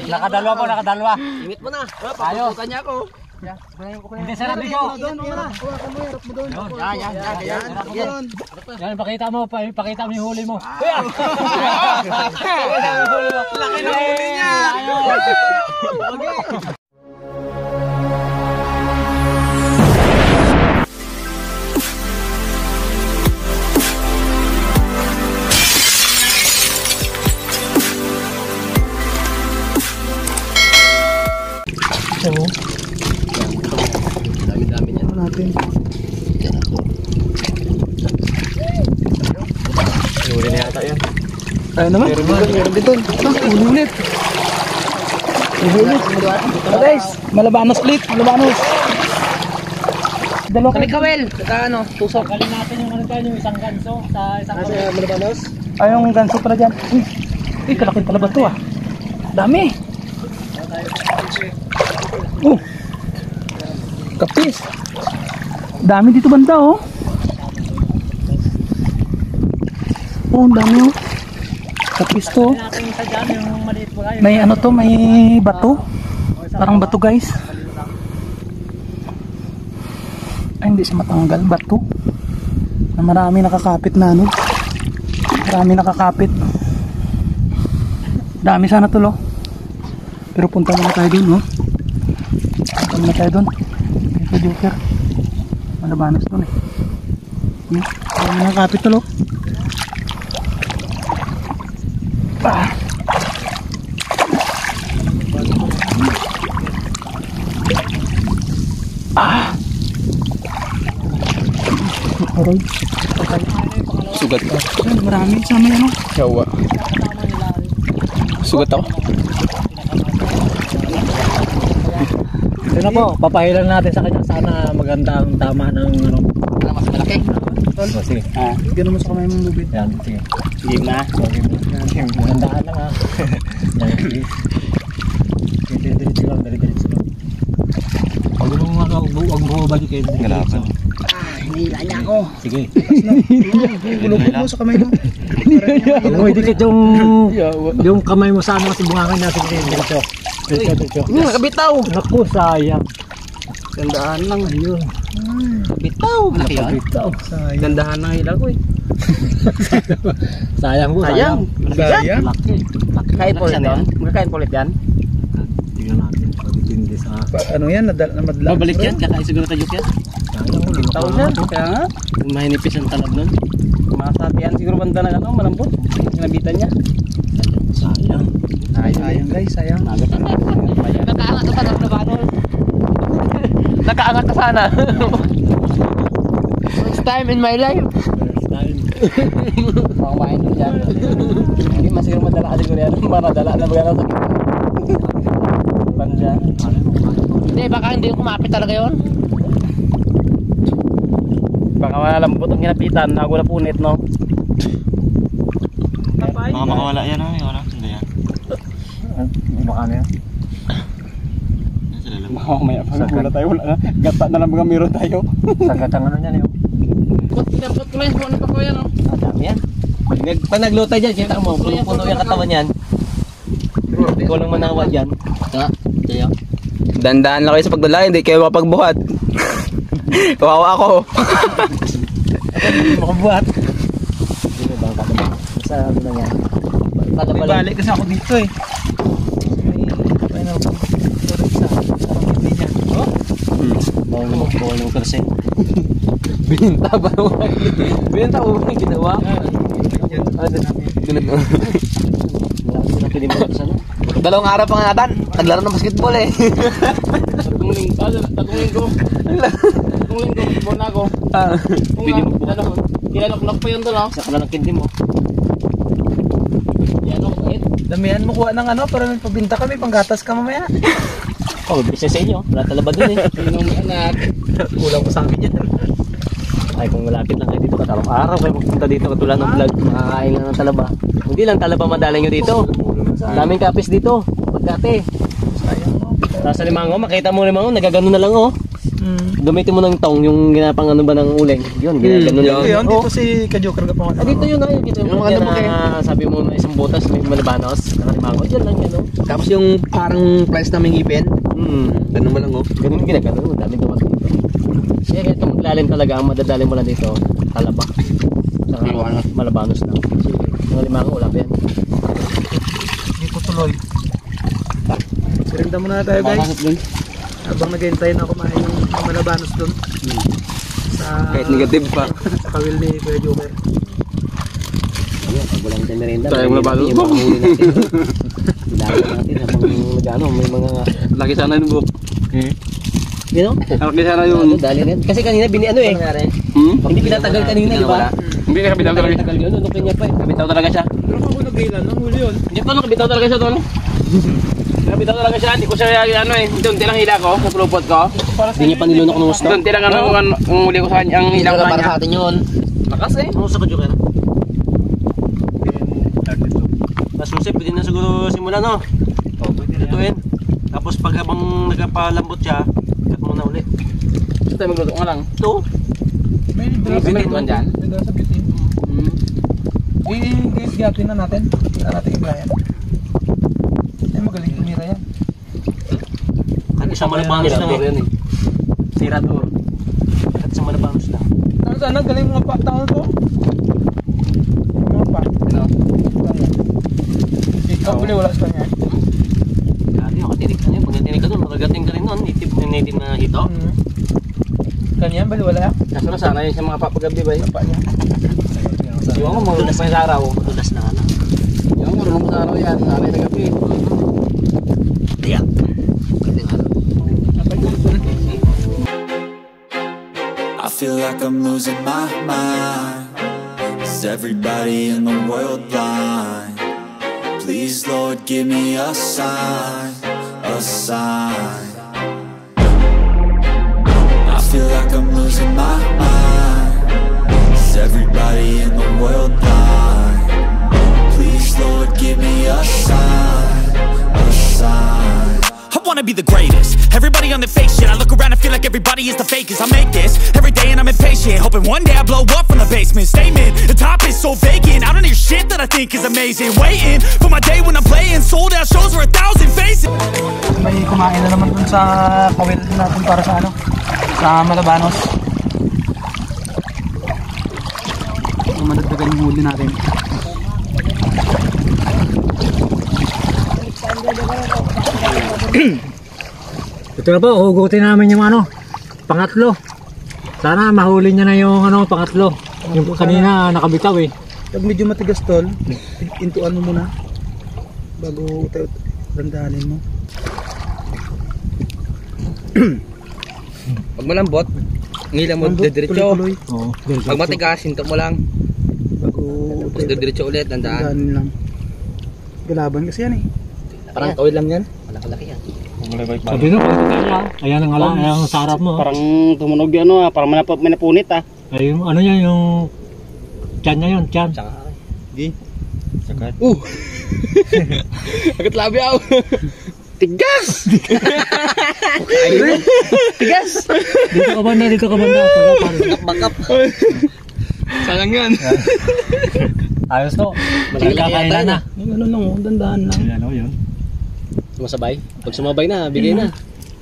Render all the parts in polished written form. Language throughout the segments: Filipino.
Nakadalwa po, nakadalwa. Limit mo na. Tayo. Paputukan niya ako. Hindi sarap dito. Yan, pakita mo yung huli mo. Kuya! Laki ng huli niya. Dami-dami niya. Natin. Huli na yata yan. Ayun naman. Meron dito. Ulit. Guys, malabanos split. Malabanos. Dalawa Kami kawel. Saka ano, tusok. Kalin natin yung ano dyan, yung isang ganso sa isang Malabanos? Ay, yung ganso pala dyan. Uy, kalaking talaba to ah. Dami. Kapis. Dami dito banda oh. Oh, dami oh. Kapis to. natin isa dyan, yung maliit po kayo. May ano to, may bato. Parang bato guys. Ay, hindi siya matanggal. Bato. Na marami nakakapit na ano. Marami nakakapit. Dami sana to lo. Pero punta muna tayo dun, no? Punta muna tayo dun. Ito, Joker. Malabanos dun, eh. Marami nakakapit to, lo. Aray. Sugat ka. Ay, marami sa may ano. Yawa. Sugat ako. Ito na po, papahilan natin sa kanya. Sana maganda ang tama ng ano. Mas malaki. Sige. Gano'n mo sa kamay mong lubid. Yan, sige. Game na. Magandaan lang ha. Yan, sige. Diretso lang, diretso lang. Pag mo nga huwag mo balik kayo. Galapan. Hinila niya ako. Sige. Lubid mo sa kamay mo. Huwag mo idikit yung kamay mo sa ano kasi bungangan natin. Diretso. Diretso. Nakabitaw. Naku, sayang. Gandaan lang. Ayun. Bitaw. Malaki yan. Bitaw. Sayang. Gandahan ng hila ko eh. Sayang po, sayang. Sayang. Laki. Kain po ulit yan. Magkakain po ulit yan. Tingnan natin. Pagtindi sa... Ano yan? Namadla. Babalik yan. Kakain siguro tayo yan. Sayang mo. Bitaw yan. Kaya nga. Mahinipis ang talab nun. Masatian siguro banda na ano. Malambot. Sinabitan niya. Sayang. Sayang guys, sayang. Nakaangat ka sana. Nakaangat ka sana. First time in my life. First time. Makamain ko dyan. Hindi masiguro madala ka siguro yan. Maradala na baga sa gitna. Banda. Hindi, baka hindi kumapit talaga yun. Baka malambot ang ginapitan. Ako na punit, no? Baka makawala yan, no? Hindi yan. Hindi makano yan. Mamaya pa wala tayo. Wala na. Gata na lang mga meron tayo. Sagatang ano niyan yun. Pinapot ko lang yung puno pa ko yan, no? Ang dami yan. Pag naglutay dyan, kita mo, puno-puno yung katawan yan. Ikaw lang manawa dyan. Kaya. Dandaan lang kayo sa pagdala, hindi kayo mapagbuhat. Kawawa ako. Makabuhat. Hindi ba ang katabi? Sa ano na yan. May balik kasi ako dito eh. May ano, sa hindi niya. Bawal mo kasi. Binta ba mo? Binta mo ba yung ginawa? Dalawang araw pa nga natin. Naglaro ng basketball eh. Tagong linggo. Buwan na ako. Bili mo po. Kinalok pa yun doon, no? Saka lang kindi mo. Yan ako kahit. Damihan mo kuha ng ano para may pabinta kami, panggatas ka mamaya. Oh, bisa sa inyo. Wala talaba dun eh. Kulang pa sa akin yan. Ay, kung malapit lang kayo dito, katarong araw kayo magpunta dito katulad ng vlog, makakain lang ng talaba. Hindi lang talaba madala nyo dito. Daming kapis dito. Pagkate. Sayang mo. Nasa limango, makita mo limango, nagagano na lang oh. Gamitin mo ng tong yung ginapang ano ba ng uling. Yun, ganun lang. Yun, dito si Ka-Joker ka pa. Dito yun na, kita mo Yung yan ano na sabi mo na isang butas, may malabanos, nakalimangot, yan lang yan, oh. Tapos yung parang price namin ngipin. Ganun mo lang oh. Ganun yung ginagano, dami gawa dito. Kaya itong lalim talaga, ang madadali mo lang dito, talaba. Saka malabanos lang. Yung limango, wala pa yan. Dito tuloy. Sirinda muna tayo guys. Habang nag-hintay na kumain yung malabanos doon. Sa Kahit negative pa. sa kawil ni Kuya Joker. Ayun, pag walang tayo merienda, Tayo may malabanos. yung mga huli natin. Ilalim natin habang nag-ano, may mga... Laki sana yung book. You know? Laki sana Ano, dali rin. Kasi kanina, eh. Hindi pinatagal kanina, di ba? Hindi na kabitaw talaga. Pinatagal yun, ano kanya pa eh. Kabitaw talaga siya. Pero kung ako nag-ilan, ang huli yun. Hindi pa nakabitaw talaga siya tol. Nakabitaw talaga siya. Hindi ko siya ano eh. Doon tilang hila ko sa pulupot ko. Hindi niya panilunok ng gusto. Doon tilang ano ang huli ko sa kanya. Ang hila ko sa kanya. atin yun. Lakas eh. Ano sa Ka-Joker? Mas Jose, pwede na siguro simula, no? Lutuin. Tapos pag habang nagpapalambot siya, cut mo na ulit. Gusto tayo magluto nga lang. Ito. May bitin man dyan? May dala sa bitin. I-gatin na natin. Hindi na natin i-gayan. Ay, magaling tumira yan. At isang malabanos lang eh. Sira to. At isang malabanos lang. Ano sana, galing mga pa. Tawag ko. Mga pa. Ano? Ikaw puli wala sa kanya. Grabe, makatinig ka niya. Pag natinig ka doon, makagating ka rin noon. Native na hito. Kanya, baliwala yan. Kaso na sana yun sa mga papagabi ba yun? Pa niya. Iwan ko marunong pa yung araw. Madulas na ano. Iwan ko marunong sa araw yan. Nanay na gabi. Ayan. Pwedeng ano. I feel like I'm losing my mind. Is everybody in the world blind? Please, Lord, give me a sign, a sign. I feel like I'm losing my mind. Is everybody in the world blind? Please, Lord, give me a sign, a sign. I wanna be the greatest. Everybody on the fake shit. I look around and feel like everybody is the fakest. I make this every day and I'm impatient, hoping one day I blow up from the basement. Statement, the top is so vacant. I don't hear shit that I think is amazing. Waiting for my day when I'm playing sold out shows for 1,000 faces. May kumain na naman dun sa kawil natin para sa ano, sa malabanos. Madagdagan yung huli natin. Ito na po, hugutin namin yung ano, pangatlo. Sana mahuli niya na yung ano, pangatlo. Yung kanina nakabitaw eh. Pag medyo matigas tol, intuan mo muna bago tayo dandahanin mo. Pag malambot, ngila mo didiretso. Tuloy-tuloy. Oo. Pag matigas, hinto mo lang. Bago Tapos didiretso ulit, dandaan. dandahanin lang. Galaban kasi yan eh. Parang kawil lang yan. Malaki yan. Sabi no, ayan ang ala, ayan ang sarap mo. Parang tumunog yan parang may napunit Ay, yung ano yan, yung tiyan niya yun, tiyan. Agad labi ako. Tigas! Tigas! Dito ka banda. Bakap. Sayang yan. Ayos to. Malaki Kailan na. Yung ano lang oh, dandahan lang. Ayan o, yun. Sumasabay. Pag sumabay na, bigay na.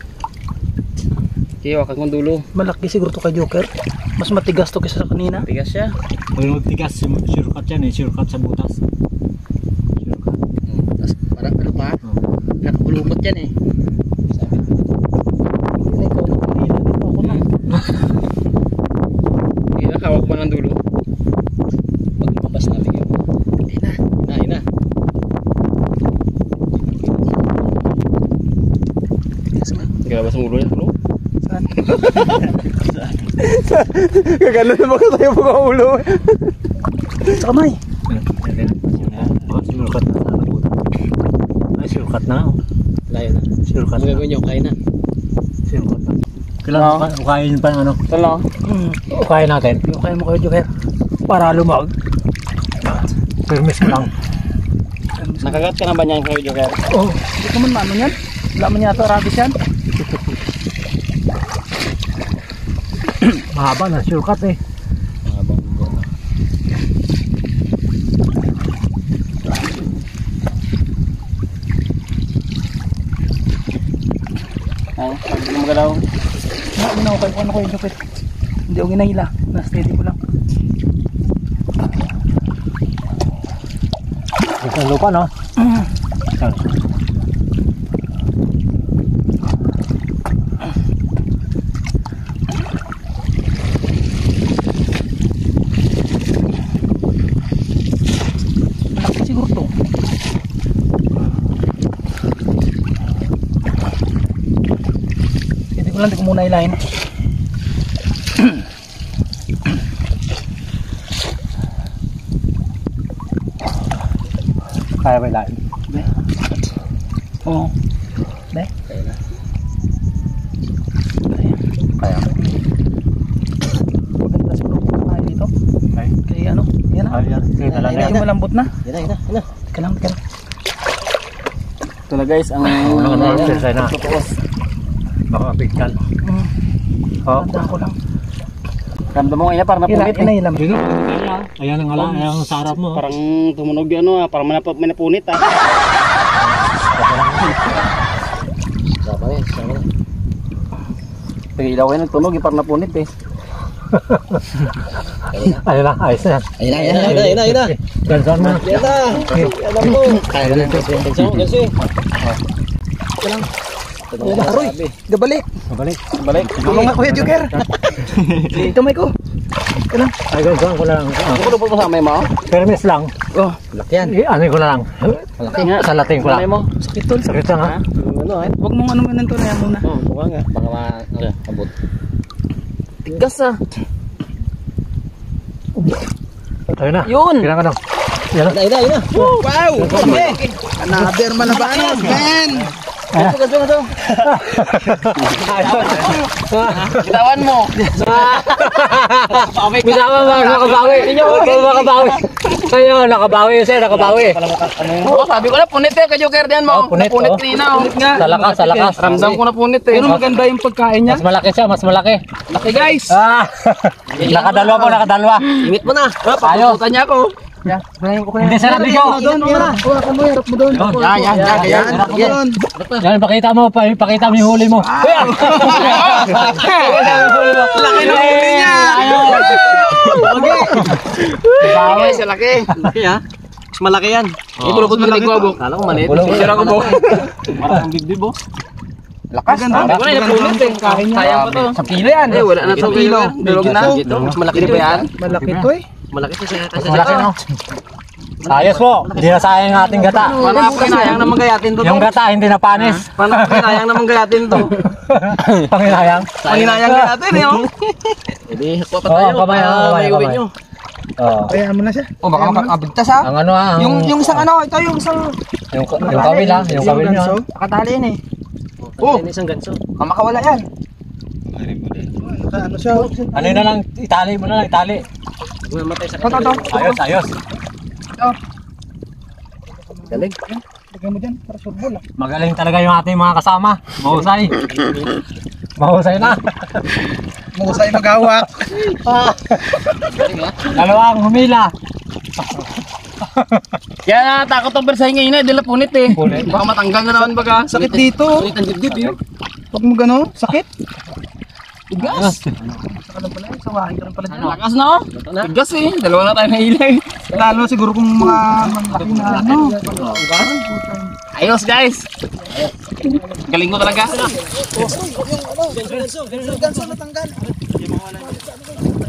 Kaya wakag mong dulo. Malaki siguro to kay Joker. Mas matigas to kaysa sa kanina. Tigas siya. Pag magtigas, shortcut yan eh, shortcut sa butas. Shortcut. Tapos parang ano pa, nakapulupot yan eh. Hindi na, hawak mo ng dulo. Pag lumabas na, bigay mo. Hindi na. Ayun na. Naglabas ang ulo niya. Ano? Saan? Kagano na baka tayo mga ulo. Sa kamay. Shortcut na sa butas. Ay, shortcut na. Layo na. Shortcut Ano na. gagawin nyo? Kain na. Shortcut na. Kailangan ukayin pa ano. Ito lang. Ukayin natin. Yung kaya mo kay Joker. Para lumag. Permis mo lang. Nakagat ka na ba niyan kayo, Joker? Oh, hindi naman maano yan. Wala man yata rabies yan. Mahaba na, shortcut eh. Hindi mo magalaw. Hindi ako kayo, ano ko yung jukit. Hindi ako ginahila. Na-steady ko lang. Isang lupa, no? Isang. Malaki siguro to. Steady ko lang, di ko muna ilahin. Kaya ba ilahin? Oo. Deh. Kaya. Maganda siguro kung tayo dito. Okay. Kaya ano? Yan na. Ayan. Sige, talang Medyo yan. malambot na. Yan na. Teka lang, teka lang. Ito na guys, ang Wala na, exercise na. Baka pigkal. Oh. Tanda ko lang. ramdam mo ngayon parang napunit eh. Inailam. Sige, ayan ang ala, ayan ang sarap mo. Parang tumunog yan parang may napunit Sama na. Sige, ilaw kayo nagtunog parang napunit eh. Ayun na, ayos na. Ayun na. Gansan mo. Yan na. Alam mo. Kaya na lang. Gansan. Aroy, gabalik. Balik. Tulong nga Kuya Joker. Kamay ko. Ito lang. Ay, gansan ko lang. Ano ko po sa may mo? Permis lang. Oh, laki yan. Ano ko na lang. Laki nga. Sa lating ko lang. Mo. Sakit tol. Sakit lang ha. Ano Huwag mong ano man to na yan muna. Oh, buka nga. Baka abot. Tigas Ayun na. Yun. Kailan ka lang. Yan na. Ayun na. Wow! Another malabanos, man! Gaso. Bitawan mo. Bitawan mo, nakabawi. Nakabawi. Kayo, nakabawi yun sa'yo, nakabawi. Oo, sabi ko na punit ka Joker din mo. Punit, Punit oh. kanina. Sa lakas. Ramdam ko na punit Pero maganda yung pagkain niya. Mas malaki siya, mas malaki. Laki guys! Nakadalwa. Imit mo na. Ayaw. Papututan niya ako. Hindi sa labi ko. Hawakan mo, harap mo doon. Yan. Yan, pakita mo yung huli mo. Laki ng huli niya! Bawi sa laki. Laki ha. Mas malaki yan. Ipulupot mo din ko abo. Kala ko maliit. Sira ko bo. Parang bigdib bo. Lakas. Sabi ko na napunit eh. Sayang pa to. Sa pilo yan. Wala na to kilo. Durog na. Mas malaki pa yan. Malaki to eh. Malaki to siya. Mas malaki no. Ayos po. Hindi na sayang ang ating gata. Paano kinayang naman gayatin to? Yung gata hindi na panis. Paano kinayang naman gayatin to? Panginayang. Paninayang gayatin eh. Hindi, kuha pa tayo. Kamay. May uwi nyo. Kaya mo na siya. O baka makabigtas ha? Ang ano ha. Yung isang ano, ito yung isang... Yung kawil ha. Yung kawil nyo. Katali yan eh. Oh, isang ganso. Makawala yan. Ano siya? Ano na lang, itali mo na lang, itali. Mamatay sa Ito. Ayos. galing. Lagyan mo dyan para surbol ah. Magaling talaga yung ating mga kasama. Mahusay. Mahusay na. Mahusay maghawak. Dalawang humila. Kaya natakot ang bersahin ngayon eh, dila punit eh. Punit. Baka matanggal na naman baga. Sakit dito. Punit ang dibdib yun. Huwag mo gano'n, sakit. Tigas. Saka lang pala yun, sawahin ka lang pala dyan. Lakas na oh. Tigas eh. Dalawa na tayo na ilay. Lalo siguro kung mga malaki na ano. Ayos guys. Galing mo talaga. Ganso natanggal.